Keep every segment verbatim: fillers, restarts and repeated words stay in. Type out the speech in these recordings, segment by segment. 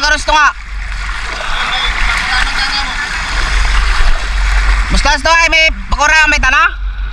karos to nga. Mustas to ay may pakura may tanah.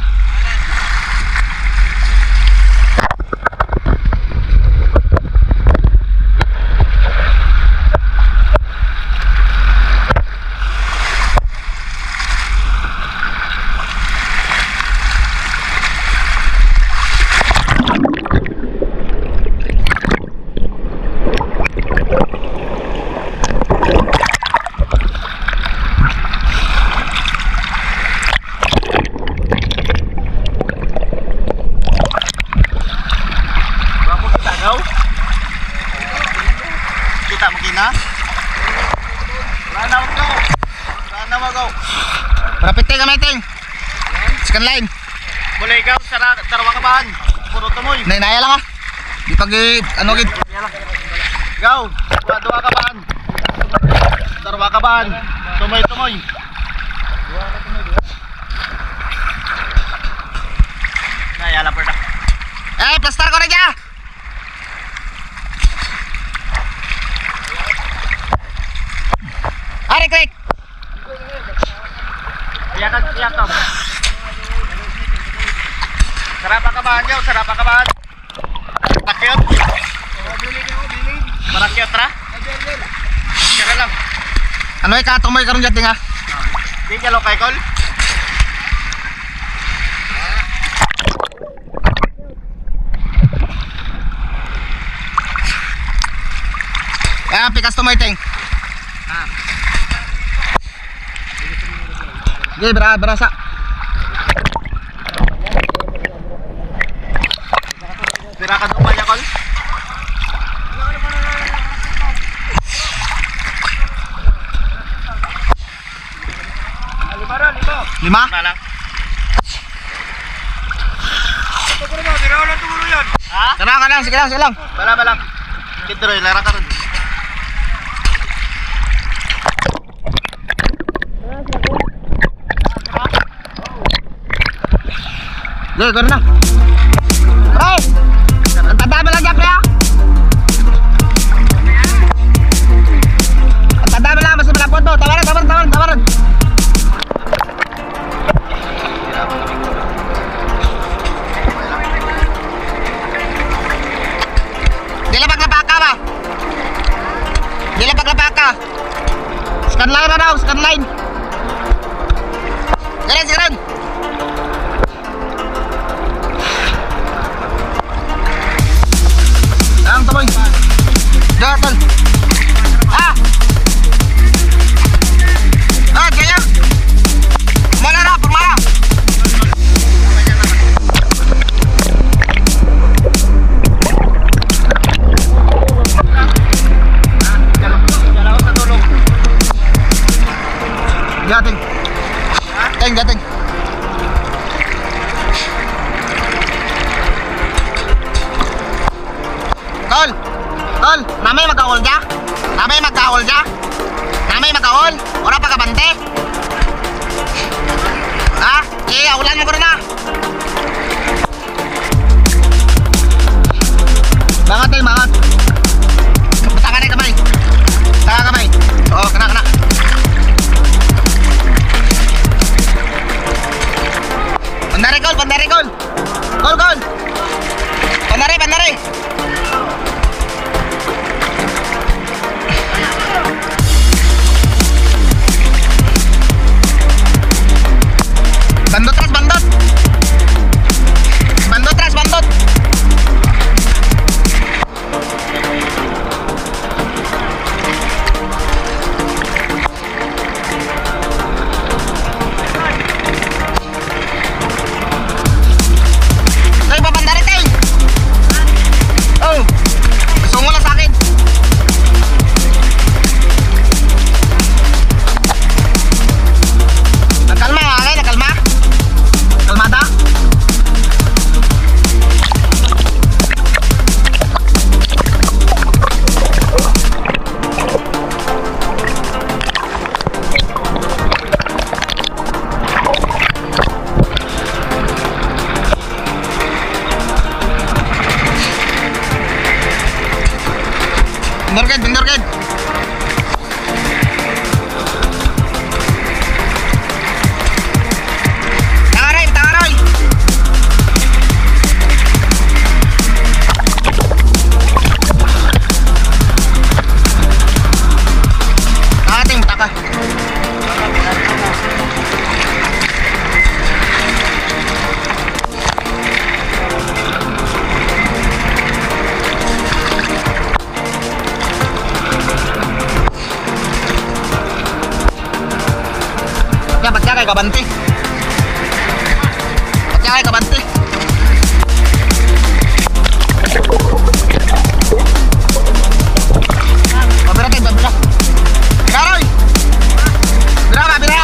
Kita mungkin na. Rana mo go. Rana mo go. Rapid ting kami ting. Second line. Boleh ikaw sa darwa ka bahan. Puro tumoy. Nainaya lang ah. Di pag ano gid. Ikaw, dua ka bahan. Darwa ka bahan. Tumoy tumoy. Naya lang perda. Eh, plaster ko na dyan. Ari, klik. Iyakan, iyakan. Sarapa ka bahan yaw, sarapa ka bahan. Takyot. Marakyot ra. Kira lang. Ano ay katumoy karon dyan nga? Di ka lo kay kol. Eh, pikas tumoy ting. Ah. Oke, ber berasa. Sirakan mo ya kol. Lima ra, lima. Lima? Lima lang. Ito ko naman, diraw lang tumulo yan. Ha? Tenang, tenang, sige lang, sige lang. Bala, bala. Dito rin, lara ka rin. Oke, gua na. Hey! Ang tanda mo lang dyan, pre, ah. Ang tanda mo lang, masih malapot mo. Tawaran, tawaran, tawaran, tawaran. Di labag-labag ka ba? Di labag-labag ka. Scan line na daw, scan line. Ganun, ganun. Ang tumoy. Gatol. Ah. Ah, kaya. Mana na, pumara. Gating. Gating, gating. Tol, tol, namay magkaol dya? Namay magkaol dya? Namay magkaol? Wala pa kabante? Ha? Eh, aulan mo ko na. Bangat eh, bangat. Butakan na kamay. Butakan kamay. Oo, kena, kena. Pandari, gol, pandari, gol. Gol, gol. Pandari, pandari. Ba't ba't kaya kabanti? Ba't kaya kabanti? Pabira tayo, pabira. Bira, Roy! Bira ba, bira!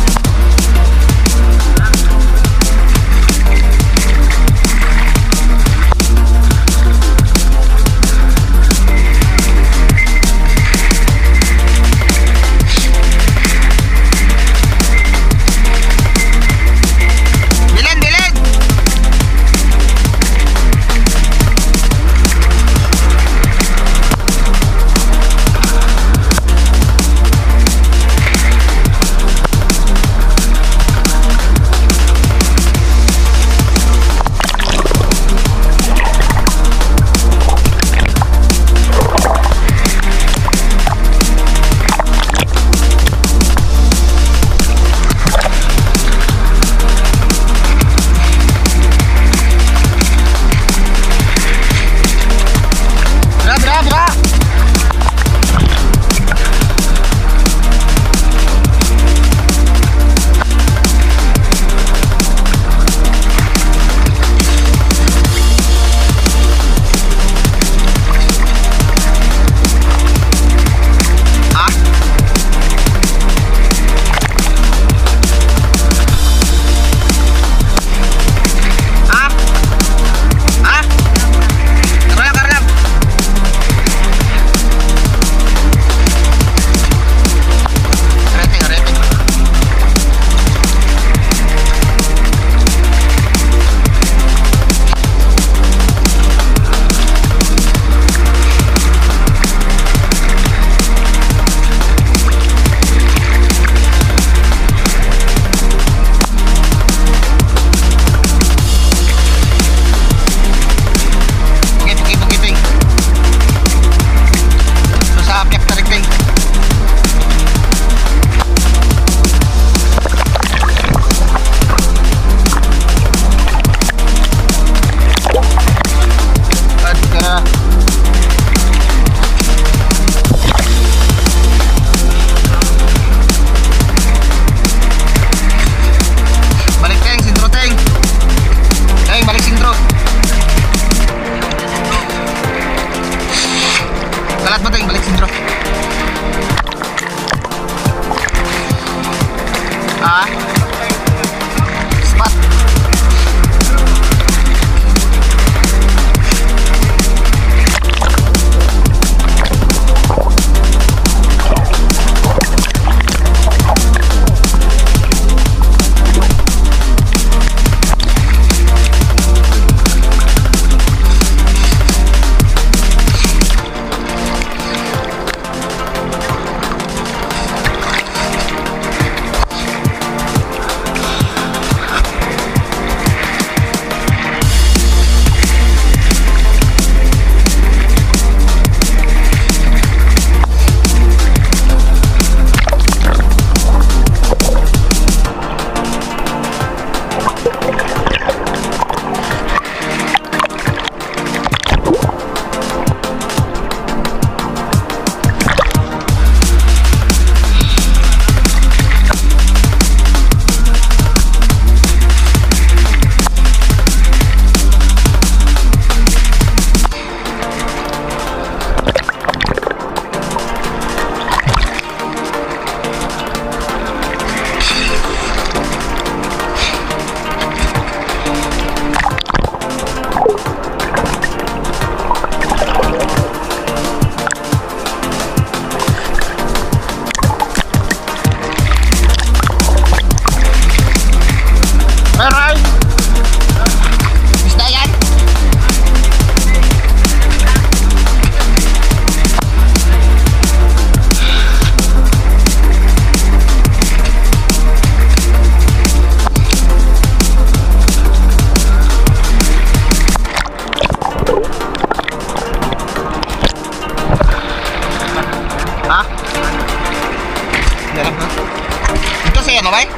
ano bay?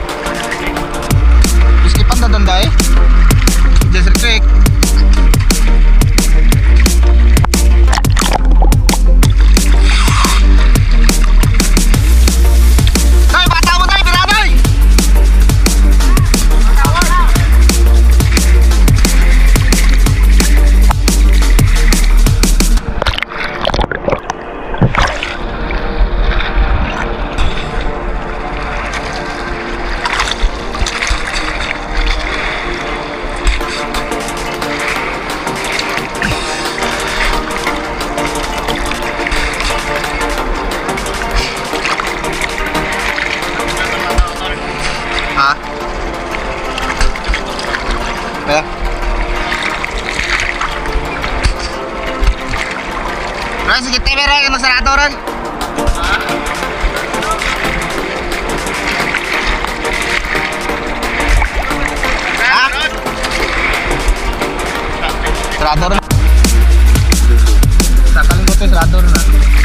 Iskipan na doon dahil Just Creek. Tay, bata mo tay, pinaday! meron yung sarado ron. Ha? Sarado ron. Sakaling ko ito yung sarado ron ha.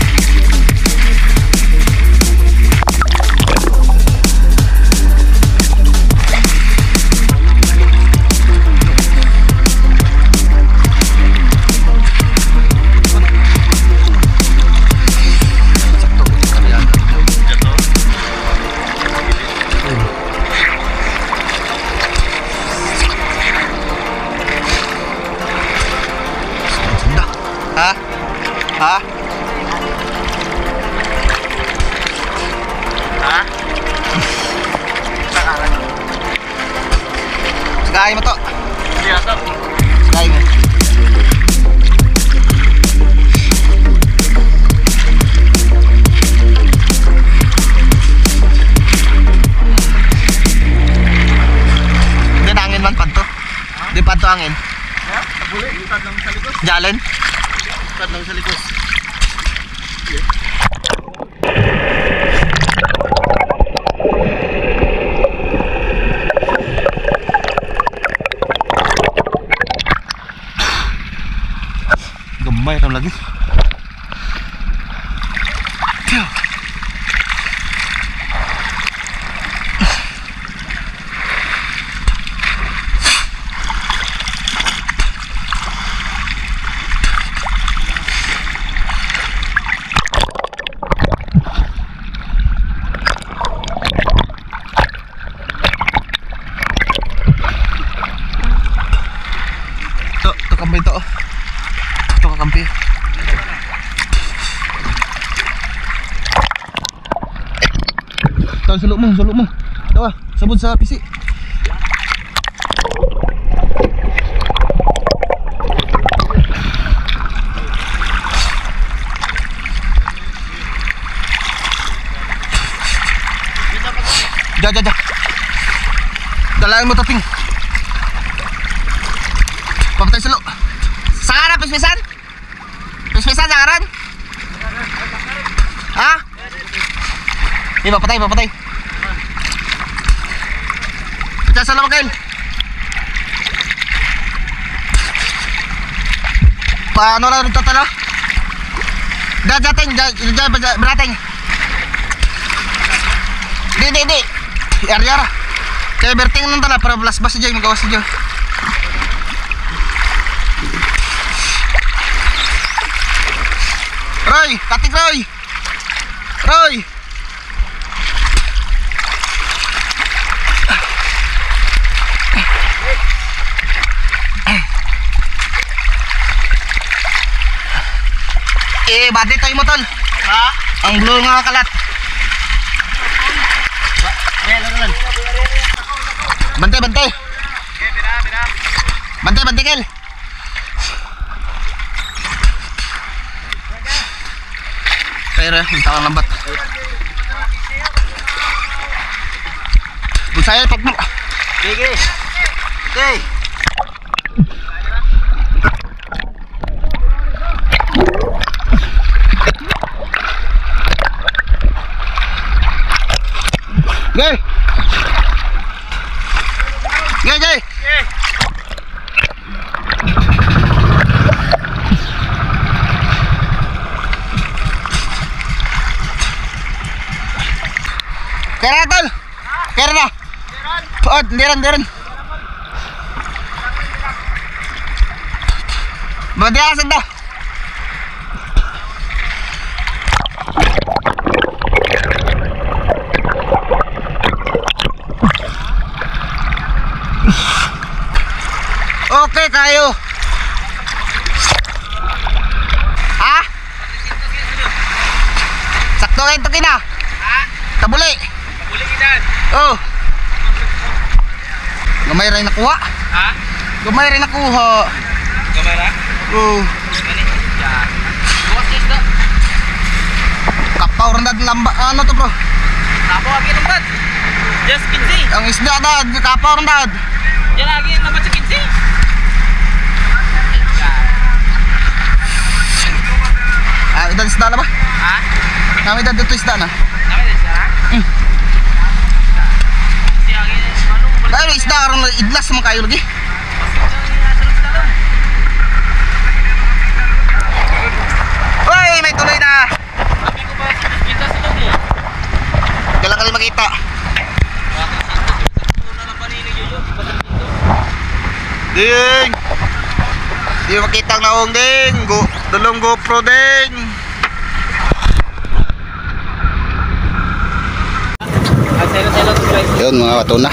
Ha? Ha? Ha? Sagayin mo to. Siya to. Sagayin mo. Hindi na angin man, panto. Hindi panto angin. Ha? Tabuli, itad lang sa likod. Jalen. Itad lang sa likod. Gamay ram lagi. Tiyo. To, to kampi to. To kampi. Tahu suluk mo, suluk mo. Tahu ah, sabun sa P C. Ja, ja, ja. Dalayan mo taping. Pamatay suluk. Sangaran, pispisan? Pispisan, sangaran? Ha? Hindi, papatay, papatay. Pecah salam kail. Paano lang ito tala? Dajating, dajating, berating. Di, di, di. Yar-yara. Kaya berting nang tala, para belas bas aja, magawas aja. Roy, katik Roy. Roy. Eh, badit tayo mo tol. Ha? Ang blue nga kalat. Eh, laro lang. Bantay, bantay. Okay, bira, bira. Bantay, bantay kel. Pero, yung tawang lambat. Busaya, pag mo. Sige. Okay. Gay. Gay, gay. Okay. Kaya na tol. Kaya na. Puot, ndiran, ndiran. Badiasan dah. Oke kayo. Ha? Sakto kayo ito kina. Ha? Tabuli. Uli idan. Oh. Gamay rin nakuha. Ha? Gamay rin nakuha. Kamera? Oh. Gani. Ya. Buat isda. Kapaw rin natin lamba. Ano to bro? Tapo lagi tempat. Just kinsi. Ang isda na. Kapaw rin natin. Yan lagi tempat sa kinsi. Ah, idan isda na ba? Ha? Kami idan dito isda na. Kami din siya? Hmm. Siya ang ano? Dahil isda karon idlas man kayo lagi. Hoy, may tuloy na. Sabi ko ba sa kita sa loob mo? Kailan kali makita? Una ng paninig yun yun. Ding. Di makita ang naong ding. Go, dalong GoPro ding. Yun mga katuna.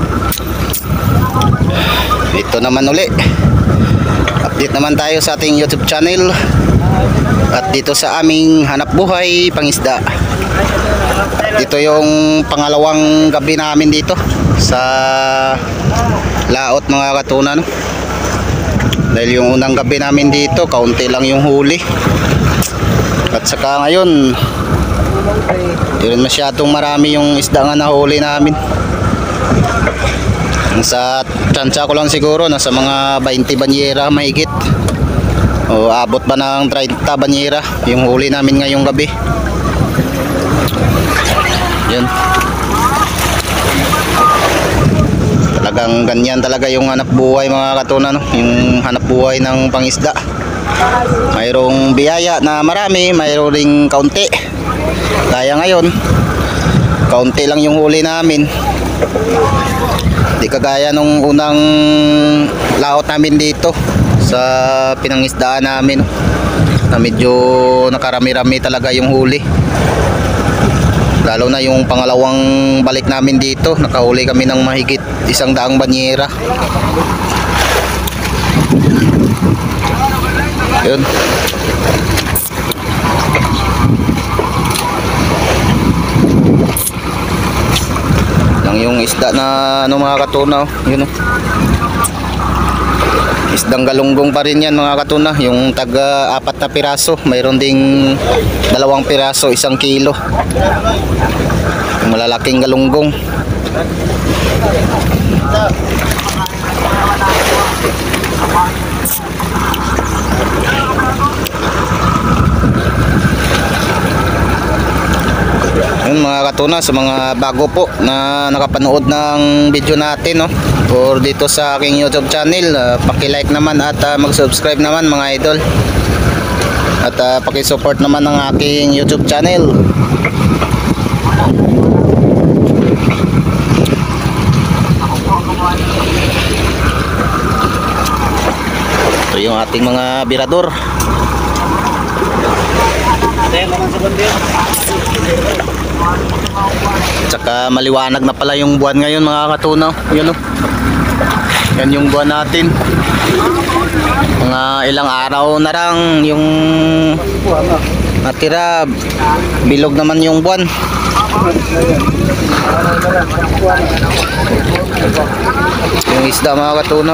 Ito naman uli. Update naman tayo sa ating YouTube channel. At dito sa aming hanap buhay pangisda. Dito yung pangalawang gabi namin dito sa laot mga katuna, no? Dahil yung unang gabi namin dito kaunti lang yung huli. At saka ngayon yun masyadong marami yung isda nga nahuli namin. Sa tsansya ko lang siguro nasa mga twenty banyera mahigit. O abot ba ng thirty banyera yung huli namin ngayong gabi. Yun. Talagang ganyan talaga yung hanap buhay mga katuna, no? Yung hanap buhay ng pangisda. Mayroong biyaya na marami, mayroong ring kaunti. Kaya ngayon kaunti lang yung huli namin. Di kagaya nung unang laot namin dito sa pinangisdaan namin, na medyo nakarami-rami talaga yung huli. Lalo na yung pangalawang balik namin dito, nakahuli kami ng mahigit isang daang banyera. Yun. Lang yung isda na ano mga katuna, yun, oh. Isdang galunggong pa rin yan mga katuna. Yung taga apat na piraso, mayroon ding dalawang piraso, isang kilo. Yung malalaking galunggong. Yun mga katuna, sa mga bago po na nakapanood ng video natin, no, or dito sa aking YouTube channel, uh, paki-like naman at uh, mag-subscribe naman mga idol. At uh, paki-support naman ng aking YouTube channel. Ito yung ating mga birador. Tsaka maliwanag na pala yung buwan ngayon mga katuna. Yan, oh. Yan yung buwan natin. Mga ilang araw na lang yung natira. Bilog naman yung buwan. Yung isda mga katuna.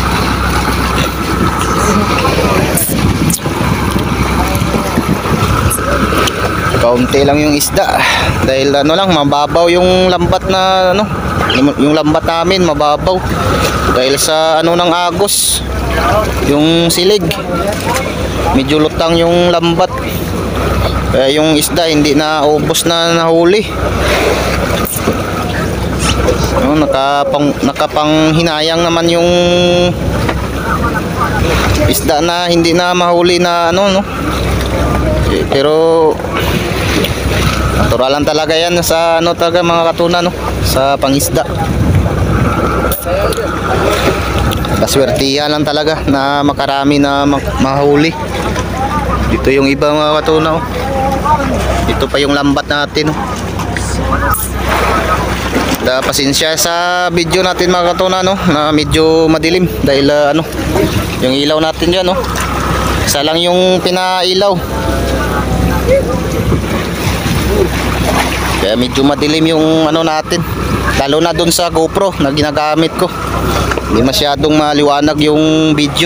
Kaunti lang yung isda dahil ano lang, mababaw yung lambat na ano, yung lambat namin mababaw dahil sa ano ng agos, yung silig medyo lutang yung lambat, kaya yung isda hindi na ubos na nahuli. No, nakapang, nakapanghinayang naman yung isda na hindi na mahuli na ano, no. Pero naturalan talaga yan sa ano talaga mga katuna, no, sa pangisda. Kaswertihan lang talaga na makarami na ma mahuli. Dito yung iba mga katuna, oh. Ito pa yung lambat natin, oh. Da, pasensya sa video natin mga katuna, no, na medyo madilim dahil uh, ano, yung ilaw natin dyan, no, isa lang yung pinailaw. Kaya medyo madilim yung ano natin, lalo na dun sa GoPro na ginagamit ko. Hindi masyadong maliwanag yung video.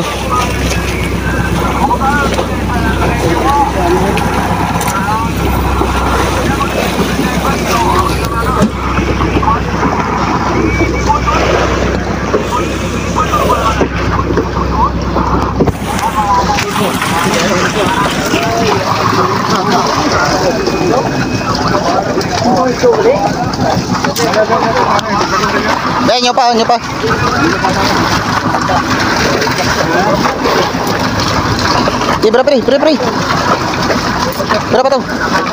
Eh, nyo pa, nyo pa. Eh, berapa nih? Berapa nih? Berapa tuh?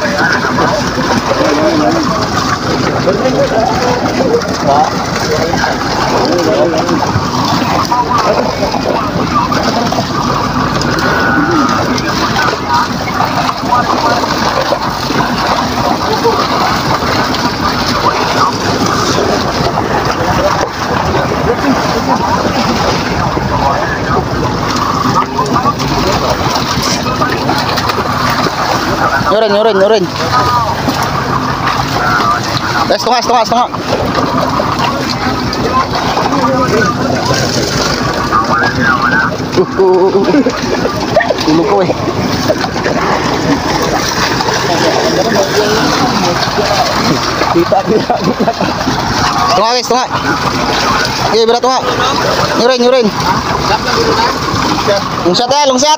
Nyurin, nyurin, nyurin. Eh, setengah, setengah, setengah. Uh, uh, uh, uh. Tulog ko eh. Setengah, guys, setengah. Eh, berat setengah. Nyurin, nyurin. Lungsat ya, lungsat.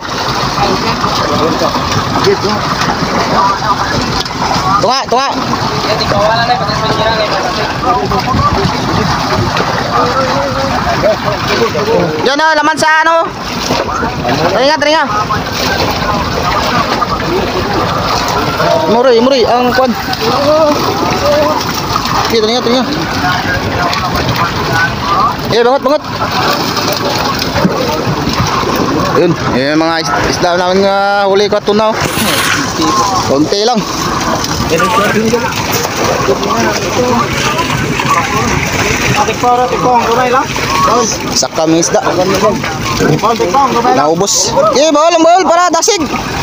Tunga, tunga. Yan, di bawala na, patas pagkirang na, Yan o, laman sa ano. Taringa, taringa. Muri, muri, ang kwan. Sige, taringa, taringa. Eh, bangot, bangot. Yun, yung mga is isda namin nga huli ko tunaw. Konti lang. Tikpong, tikpong, kumay lang. Sak kami isda. Tikpong, tikpong, kumay lang. Naubos. Eh, bawal, bawal para dasig.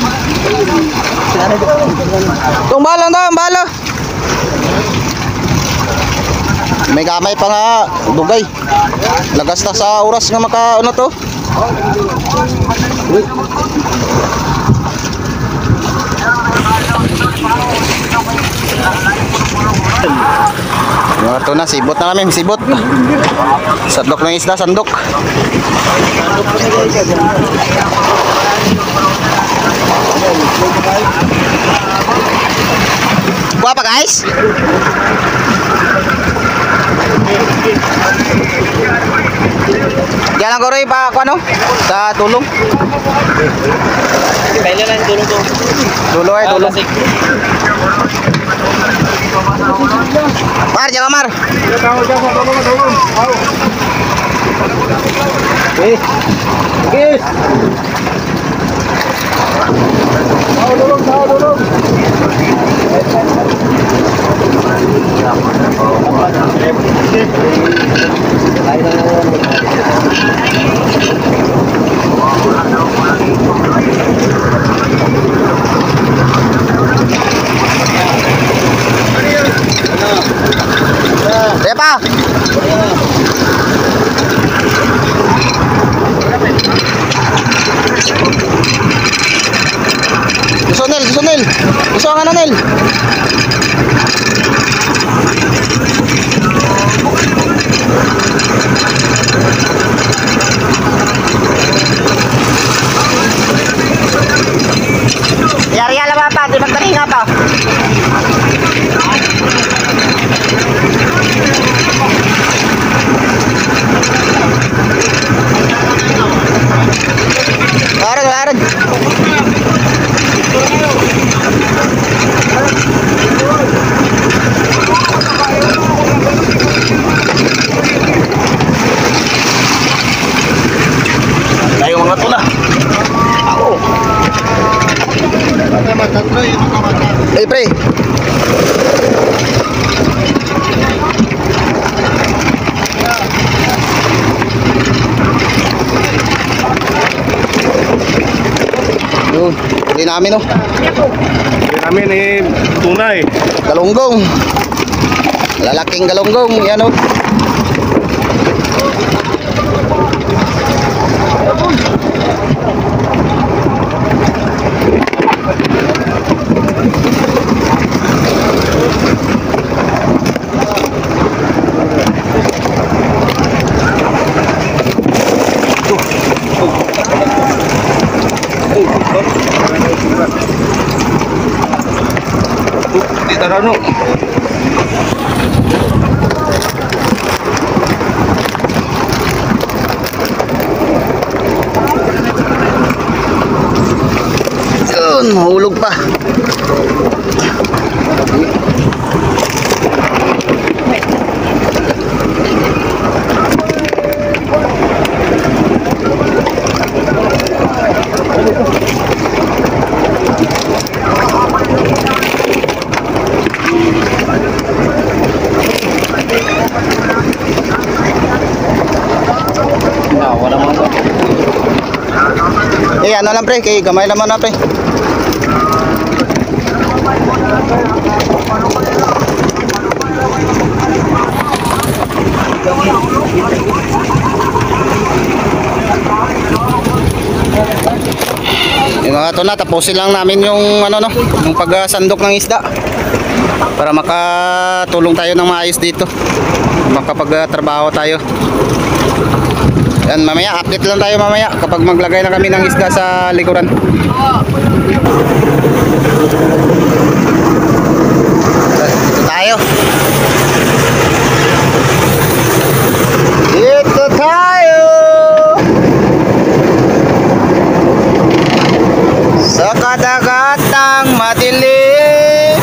Itong bala na, bala. May gamay pa nga dugay. Lagas na sa oras nga maka ano to. Yung ito na, sibot na kami, sibot. Sandok ng isda, sandok. Kuha pa guys. Diyan lang ko rin pa ako ano, sa tulong. kailan lang tulong ko. Dulo eh, tulong. Mar, jangan Mar. Eh, guys. Tahu dulu, tahu dulu. Depa. Gusto Nel, gusto Nel. Gusto ang ano Nel. Yari-yala ba pa, di magtaringa pa. Laran, laran. Tayo mga tuna. Ako. Eh, pre. Yun, huli namin oh. Huli namin eh, tunay. Galunggong. Lalaking galunggong, yan oh. Di tarano. mahulog pa. Wala mo ito. Eh, ano lang pre, kay gamay lang na pre. Yung mga to na, tapusin lang namin yung ano no, yung pagsandok ng isda para makatulong tayo ng maayos dito, makapagtrabaho tayo. Yan, mamaya update lang tayo mamaya kapag maglagay na kami ng isda sa likuran. Dito tayo. Dito tayo. Sa kadagatang madilim.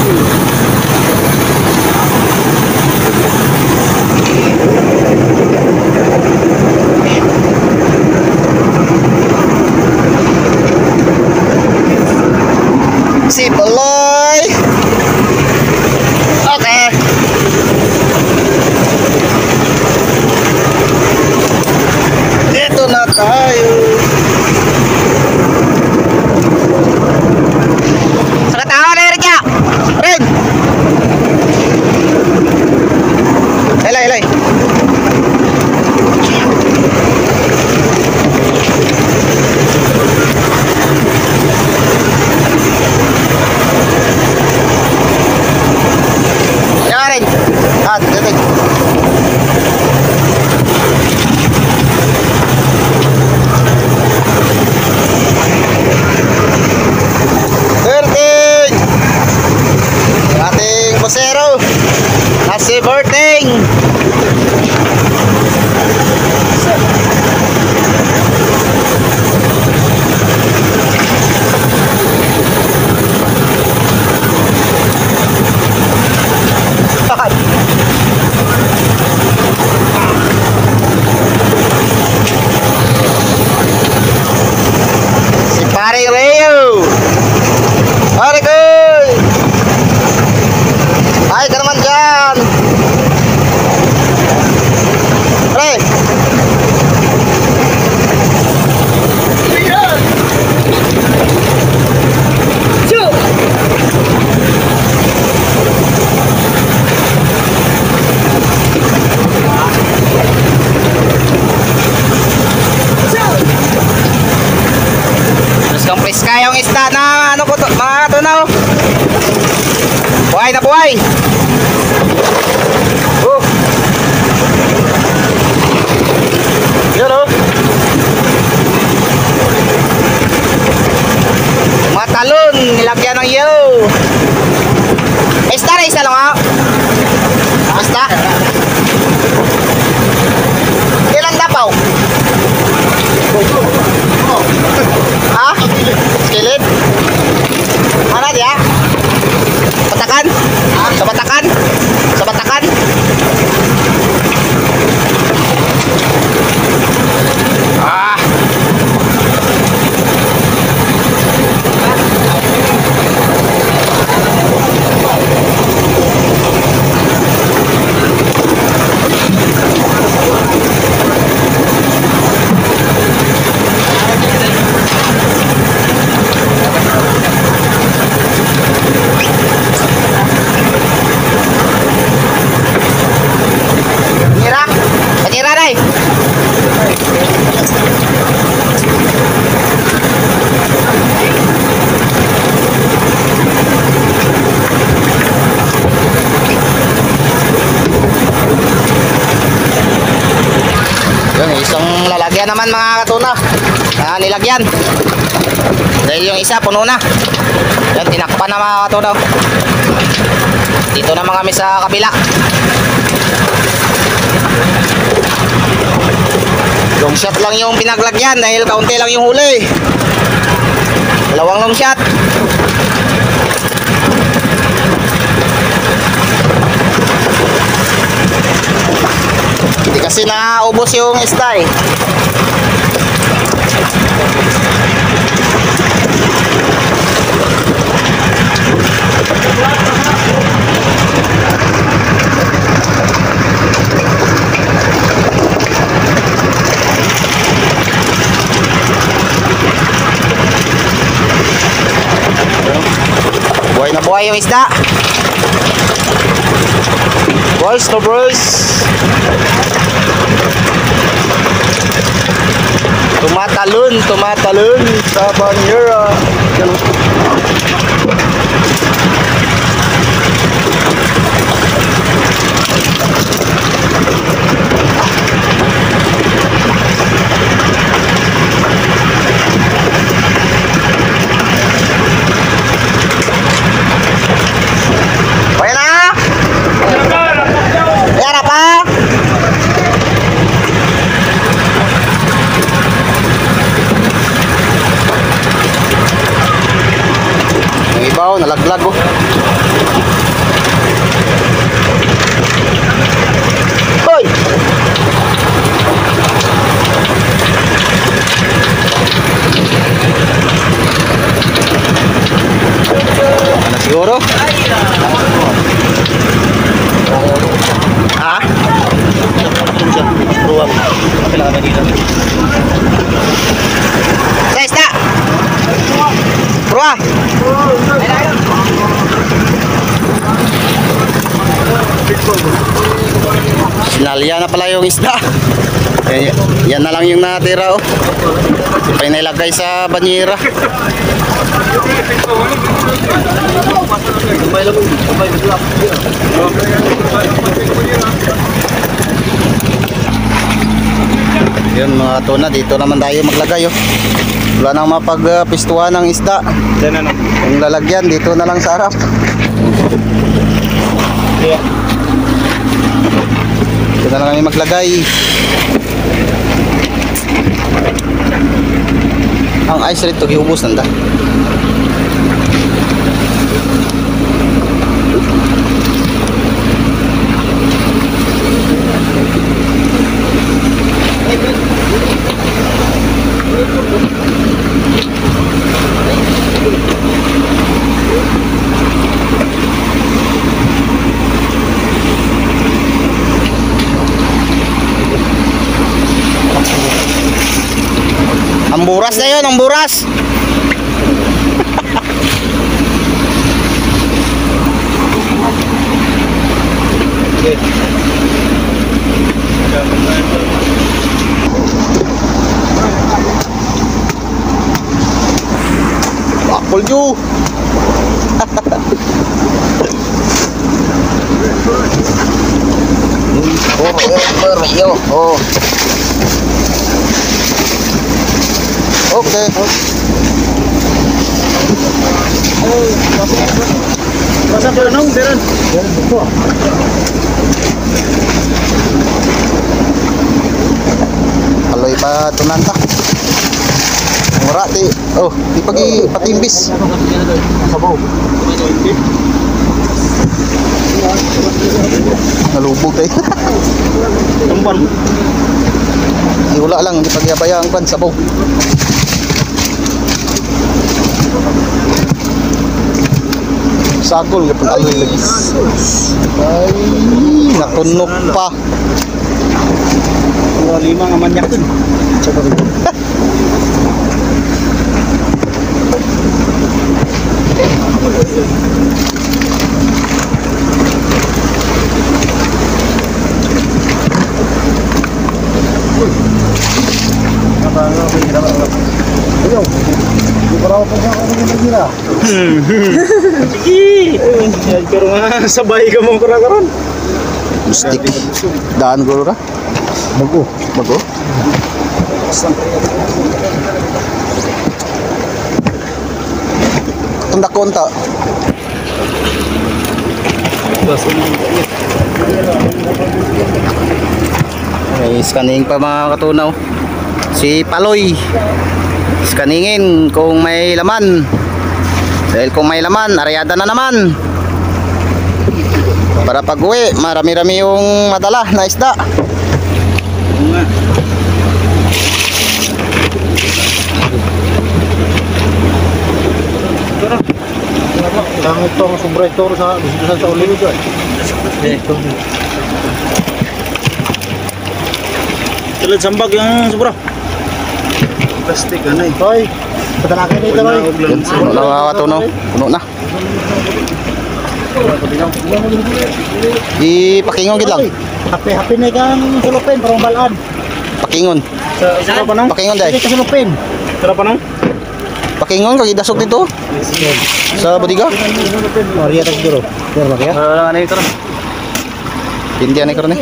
Si Paloy. Okay. Dito na tayo. Sa tao na rin ka. Red. Helay, helay. At dito. Berting. Ating posero. Nasi Berting. Si Pare Reo. Pare ko. Ay ka naman dyan. Pre. Preska yung isda na ano ko to, mga tunaw. Buhay na buhay. Oh. Yun oh. Mga talon, nilagyan ng yellow. Isda na isa lang ha. Isda. Ilan dapaw? Ha? Skillet? Mana dia? Batakan? Sa batakan? Sa batakan? Ah. Lalagyan naman mga katuna. Ah, nilagyan. Dahil yung isa puno na. Yan, tinakpan na mga katuna. Dito naman kami sa kabila. Long shot lang yung pinaglagyan dahil kaunti lang yung huli. Dalawang long shot. Kasi naubos yung isda eh. Buhay na buhay yung isda. Boys to boys. Tumatalon, tumatalon sa banyera. Buhay na! Ayan pa! Yung ibaw, nalaglag oh. Hoy! Ano siguro? Ha? Ruang. Kailangan na dito. Sa isda! Ruang! Sinalya na pala yung isda. Yan, yan na lang yung natira oh. Pa nilagay sa banyera. Yun mga tuna, dito naman tayo maglagay oh. Wala nang mapagpistuhan ng isda. Yung lalagyan dito na lang sa harap. Dito na lang kami maglagay. Ang ice rito giubos nanda. Ang buras na yun, ang buras. Bakol nyo. Oh, oh. Okay. Basta ko nung diran. Aloy pa tunanta. Mura ti. Oh, di pagi patimbis. Sabaw. Nalubog tayo. Tumpan. Ay, wala lang, hindi pagyabayaan kan sabaw. Sagol nga pang aloy lagi. Ay, natunok pa. Dua lima nga manyak dun. Coba dulu. Ayo, di parao pa siya kung hindi nila. Sige! Pero nga, sabay ka mong kurang-kurang. Mustik. Daan ko ra. Bago. Bago. Tunda konta. May scanning pa mga katunaw. Si Paloy. Scanningin kung may laman. Dahil kung may laman, aryada na naman. Para pag uwi, marami-rami yung madala na isda. Lang itong sobra ito sa bisita sa ulit ito. Tulad sambag yung sobra. Plastic ano eh. Hoy, patalakin dito Roy. Yun, puno na mga katunaw. Puno na. Ipakingon gid lang. Happy-happy na kang sulupin para mabalaan. Pakingon. Sarap pa nang? Pakingon dai. Hindi ka sulupin. Sarap pa nang? Pakingon kag idasok dito. Sa bodega. Maria tak dulu. Biar mak ya. Ah, ano ito? Hindi ani karon eh.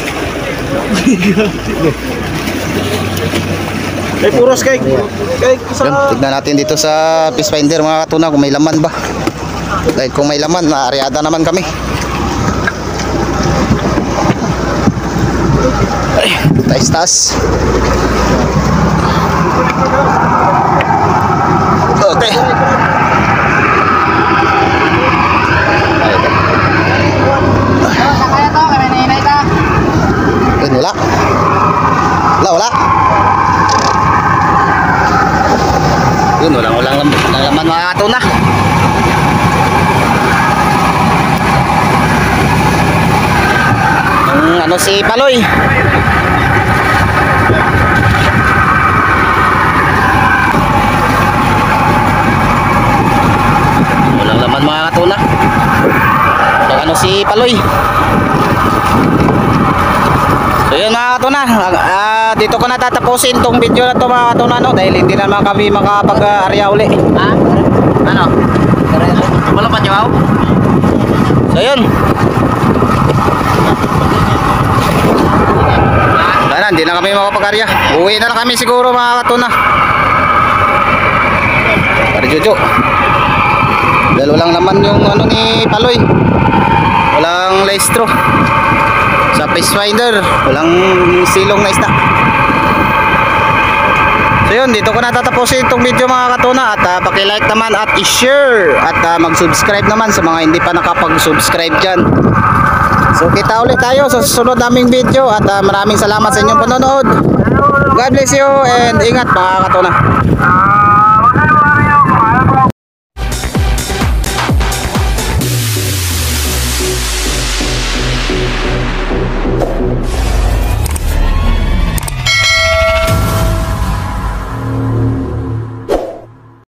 Eh, puros kay. Kay Yun, sa tignan natin dito sa fish finder mga katunaw kung may laman ba. Dahil kung may laman, naaryada naman kami. Ay, taas-taas. Okay. Ay, ito. Kaya to, kami nainay ta. Yun, wala. Wala, wala. Yun, walang walang lam walang laman mga katuna. Ang ano si Paloy. Walang laman mga katuna. Ang ano si Paloy. So yun mga katuna, ah, dito ko natatapusin tong video na to mga katuna, no? Dahil hindi na naman kami makapag-arya uli. Ha? Ano? Wala pa nyo? So yun. Wala, hindi na kami makapag-arya. Uwi na lang kami siguro mga katuna. Para Jojo. Dahil walang laman yung ano ni Paloy. Walang lestro. Sa fish finder, walang silong na isda. So yun, dito ko natatapusin itong video mga katuna. At uh, paki-like naman at i-share. At uh, mag-subscribe naman sa mga hindi pa nakapag-subscribe dyan. So kita ulit tayo sa susunod naming video. At uh, maraming salamat sa inyong panonood. God bless you and ingat mga katuna.